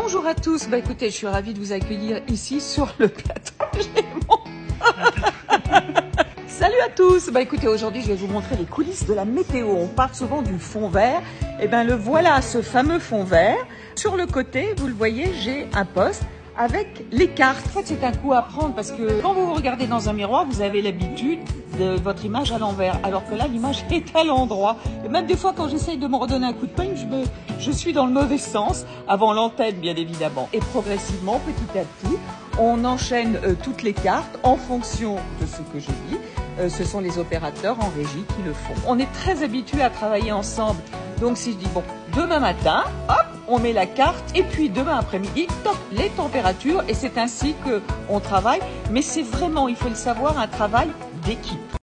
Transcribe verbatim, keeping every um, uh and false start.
Bonjour à tous, bah écoutez, je suis ravie de vous accueillir ici sur le plateau. Salut à tous, bah écoutez, aujourd'hui je vais vous montrer les coulisses de la météo. On parle souvent du fond vert, et bien le voilà, ce fameux fond vert. Sur le côté, vous le voyez, j'ai un poste avec les cartes. En fait, c'est un coup à prendre parce que quand vous vous regardez dans un miroir, vous avez l'habitude de votre image à l'envers, alors que là, l'image est à l'endroit. Et même des fois, quand j'essaye de me redonner un coup de poing, je, me, je suis dans le mauvais sens, avant l'antenne, bien évidemment. Et progressivement, petit à petit, on enchaîne euh, toutes les cartes en fonction de ce que je dis. Euh, ce sont les opérateurs en régie qui le font. On est très habitués à travailler ensemble. Donc, si je dis, bon, demain matin, hop, on met la carte, et puis demain après-midi, top, les températures, et c'est ainsi qu'on travaille. Mais c'est vraiment, il faut le savoir, un travail d'équipe.